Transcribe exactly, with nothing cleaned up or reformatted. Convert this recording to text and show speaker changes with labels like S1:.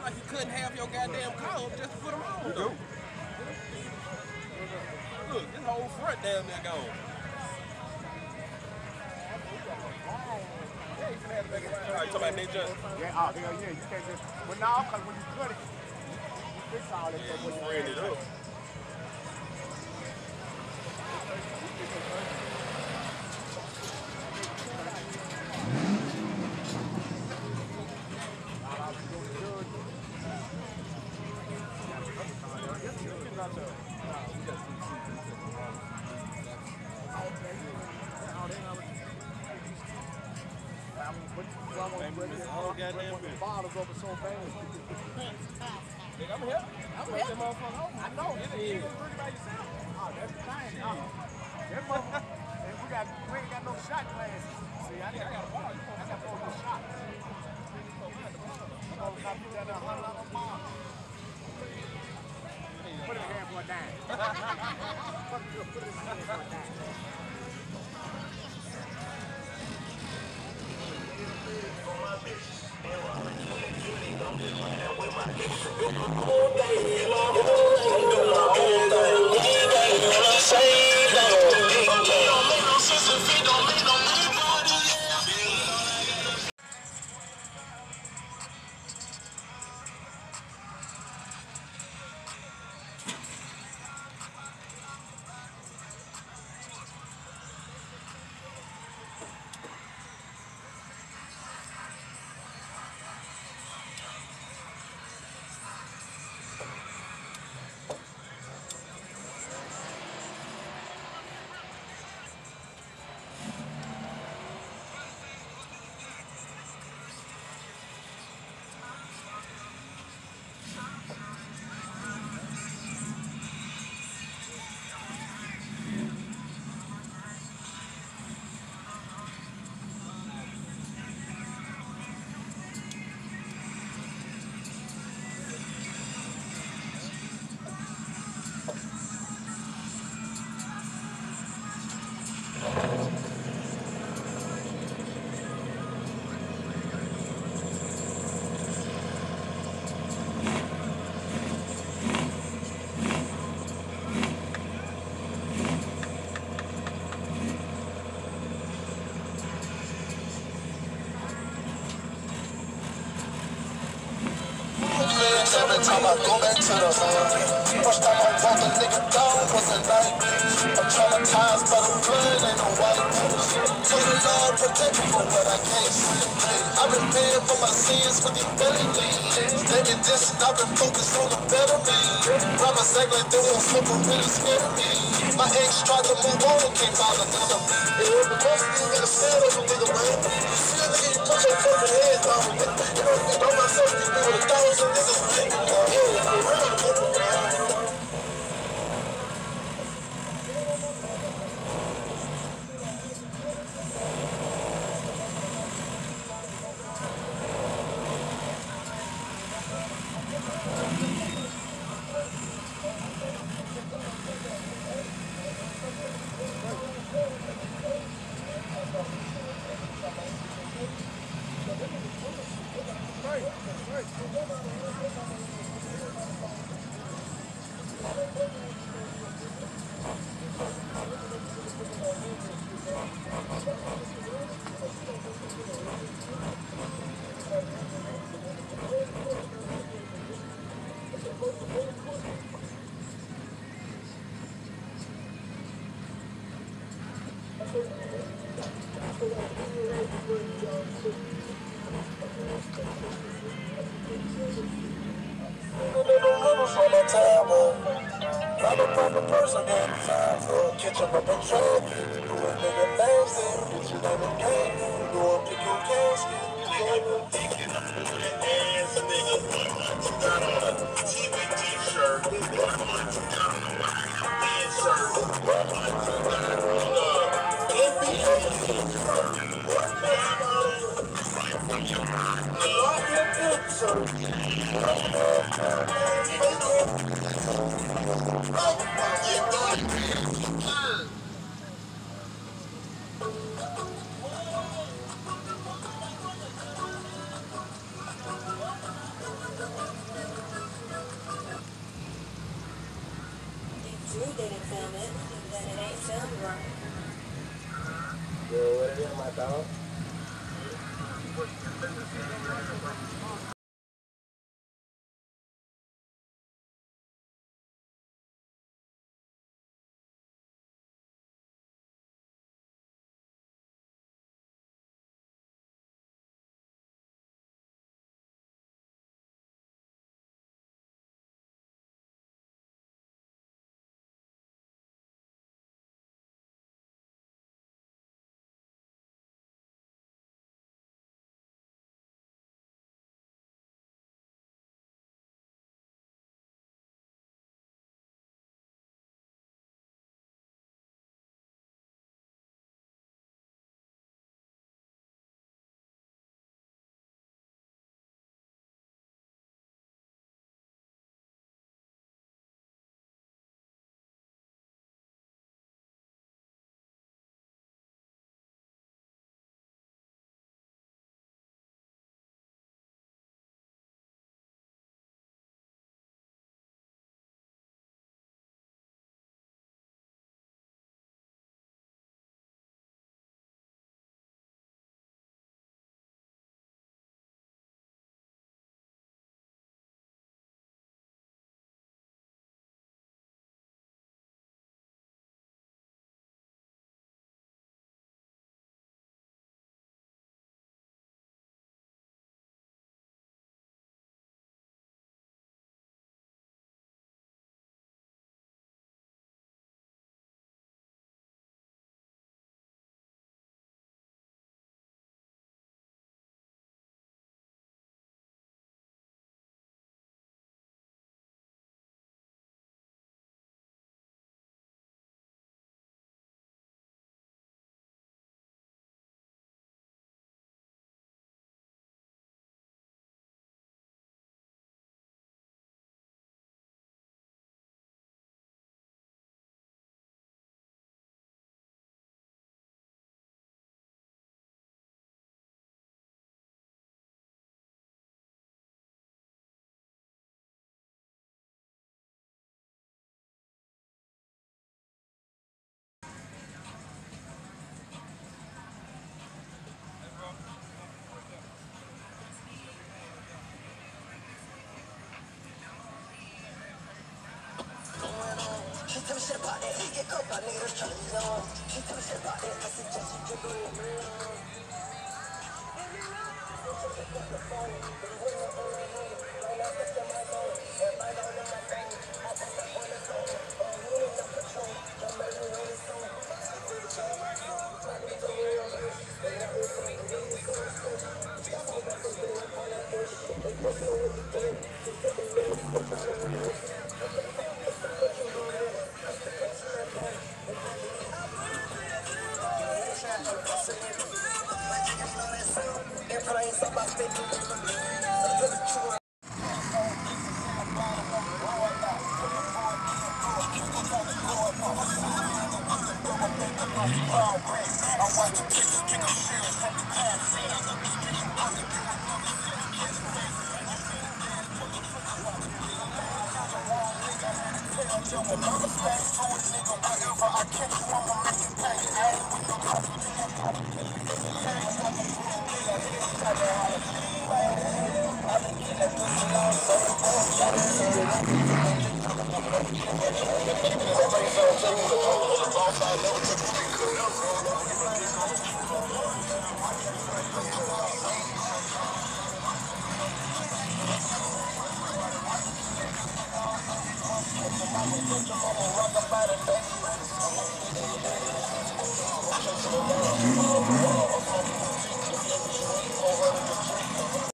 S1: like you couldn't have your goddamn car up just to put them on.
S2: You
S1: though.
S2: do.
S1: Look, this whole front down there gone. Yeah, you can have to make it right. All right, you talking about Ninja?
S2: Yeah, oh, hell yeah. You can't just, well, no, because when you cut it, you fix all that
S1: Yeah,
S2: stuff
S1: you
S2: when you
S1: friend it up.
S2: Bottles over so bad.
S1: Nigga, I'm here. I'm here. That motherfucker over.
S2: I know.
S1: You didn't even drink by yourself.
S2: Oh, that's the thing. Oh. That motherfucker. And we got, we ain't got no shot glasses. See, I, I got a bar. I got four little shots. I'm gonna copy that a hundred dollar bar. Put it in hand for a dime. Put it in hand for a dime.
S3: Every time I go back to the hood, first time I walk a nigga down was a night. I'm traumatized by the blood, ain't no white. So the Lord protect me from what I can't see. I repent for my sins with the belly bleed. They been dissing, I've been focused on the better me. Rappers act like they won't smoke, but really scared me. My ex tried to move on and came out another. Yeah, but most of you gotta stand up a nigga, man. You see a nigga, you put your fucking hands down. You know, you know myself, you be with a thousand niggas. I'm a proper person, man. Catch up up and trap. Do a nigga nasty. Get your name in game. Go up, pick your casket. Thinking I'm moving ass, nigga. Got on a T V t-shirt. I don't know why I'm in shirt. N B A. Right from your mind. Lock your good, sir. didn't film it, then it ain't filmed right.
S1: Yo, what it is, my dog?
S3: She tell me shit about that. Get caught by niggas trying to be on. She tell me shit about that. I suggest you drink on your real.
S2: Boss, I never took